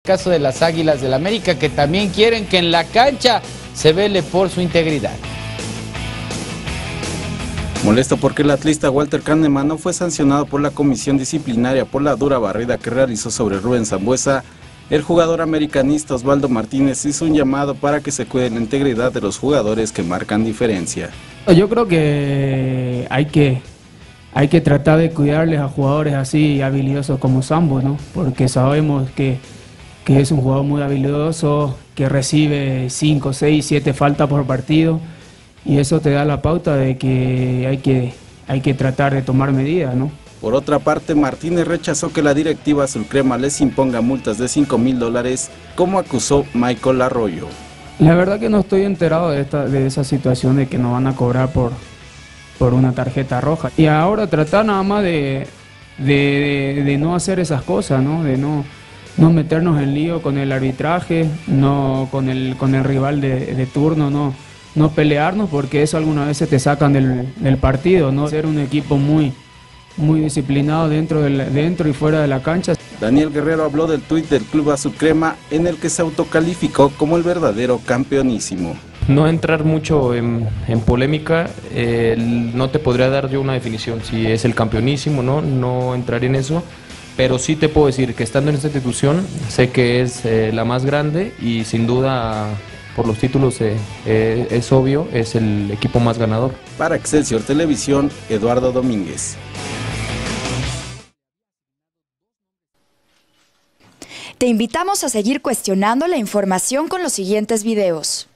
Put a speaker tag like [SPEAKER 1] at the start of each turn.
[SPEAKER 1] Caso de las Águilas del América, que también quieren que en la cancha se vele por su integridad.
[SPEAKER 2] Molesto porque el atlista Walter Kahneman no fue sancionado por la comisión disciplinaria por la dura barrida que realizó sobre Rubén Sambueza, el jugador americanista Osvaldo Martínez hizo un llamado para que se cuide la integridad de los jugadores que marcan diferencia.
[SPEAKER 3] Yo creo que hay que tratar de cuidarles a jugadores así habilidosos como Sambo, ¿no? Porque sabemos que es un jugador muy habilidoso, que recibe 5, 6, 7 faltas por partido, y eso te da la pauta de que hay que tratar de tomar medidas, ¿no?
[SPEAKER 2] Por otra parte, Martínez rechazó que la directiva azulcrema les imponga multas de $5,000, como acusó Michael Arroyo.
[SPEAKER 3] La verdad que no estoy enterado de esa situación de que nos van a cobrar por una tarjeta roja. Y ahora tratar nada más de no hacer esas cosas, ¿no? De no meternos en lío con el arbitraje, no con el rival de turno, no pelearnos, porque eso algunas veces te sacan del partido, ¿no? Ser un equipo muy disciplinado dentro y fuera de la cancha.
[SPEAKER 2] Daniel Guerrero habló del tuit del club azulcrema en el que se autocalificó como el verdadero campeonísimo.
[SPEAKER 4] No entrar mucho en polémica, no te podría dar yo una definición si es el campeonísimo, no entrar en eso, pero sí te puedo decir que estando en esta institución sé que es la más grande y sin duda por los títulos es obvio, es el equipo más ganador.
[SPEAKER 2] Para Excelsior Televisión, Eduardo Domínguez.
[SPEAKER 5] Te invitamos a seguir cuestionando la información con los siguientes videos.